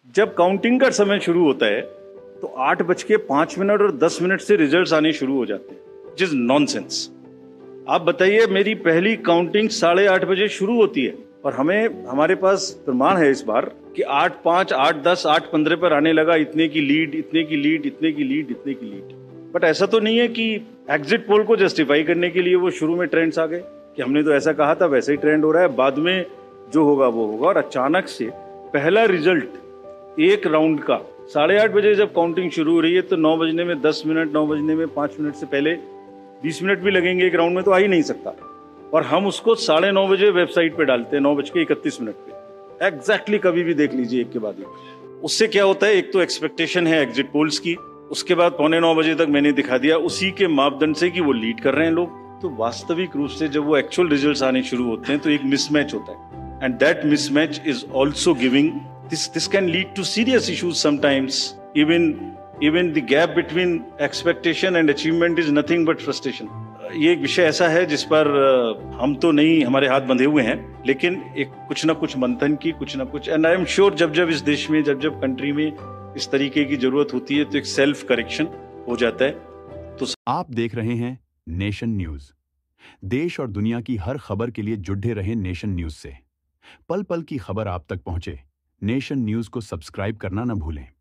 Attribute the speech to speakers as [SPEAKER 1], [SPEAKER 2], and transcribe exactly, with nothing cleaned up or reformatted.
[SPEAKER 1] जब काउंटिंग का समय शुरू होता है तो आठ बज के पांच मिनट और दस मिनट से रिजल्ट्स आने शुरू हो जाते हैं, विच इज नॉनसेंस। आप बताइए, मेरी पहली काउंटिंग साढ़े आठ बजे शुरू होती है और हमें हमारे पास प्रमाण है इस बार कि आठ पांच आठ दस आठ पंद्रह पर आने लगा, इतने की लीड इतने की लीड इतने की लीड इतने की लीड। बट ऐसा तो नहीं है कि एग्जिट पोल को जस्टिफाई करने के लिए वो शुरू में ट्रेंड्स आ गए कि हमने तो ऐसा कहा था, वैसे ही ट्रेंड हो रहा है, बाद में जो होगा वो होगा। और अचानक से पहला रिजल्ट एक राउंड का साढ़े आठ बजे जब काउंटिंग शुरू हो रही है तो नौ बजने में दस मिनट नौ बजने में पांच मिनट से पहले बीस मिनट भी लगेंगे एक राउंड में, तो आ ही नहीं सकता। और हम उसको साढ़े नौ बजे वेबसाइट पे डालते हैं, नौ बज के इकतीस मिनट पे एग्जैक्टली। कभी भी देख लीजिए एक के बाद एक। उससे क्या होता है, एक तो एक्सपेक्टेशन है एग्जिट पोल्स की, उसके बाद पौने नौ बजे तक मैंने दिखा दिया उसी के मापदंड से कि वो लीड कर रहे हैं लोग। तो वास्तविक रूप से जब वो एक्चुअल रिजल्ट्स आने शुरू होते हैं तो एक मिसमैच होता है, and that mismatch is also giving This this can lead to serious issues sometimes. Even even the gap between expectation and achievement is nothing but frustration. ये एक विषय ऐसा है जिस पर हम तो नहीं, हमारे हाथ बंधे हुए हैं, लेकिन एक कुछ ना कुछ मंथन की, कुछ ना कुछ, एंड आई एम श्योर जब जब इस देश में, जब जब कंट्री में इस तरीके की जरूरत होती है तो एक सेल्फ करेक्शन हो जाता है। तो
[SPEAKER 2] आप देख रहे हैं नेशन न्यूज। देश और दुनिया की हर खबर के लिए जुड़े रहे नेशन न्यूज से। पल पल की खबर आप तक पहुंचे, नेशन न्यूज को सब्सक्राइब करना न भूलें।